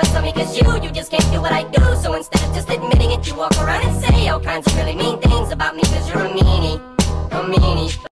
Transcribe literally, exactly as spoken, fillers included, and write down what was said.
jealous of me cause you, you just can't do what I do. So instead of just admitting it, you walk around and say all kinds of really mean things about me cause you're a meanie, a meanie.